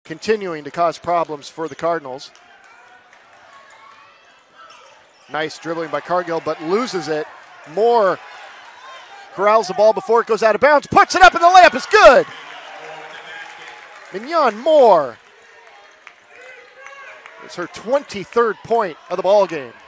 continuing to cause problems for the Cardinals. Nice dribbling by Cargill, but loses it. Moore corrals the ball before it goes out of bounds, puts it up, and the layup is good. Minyon Moore. It's her 23rd point of the ball game.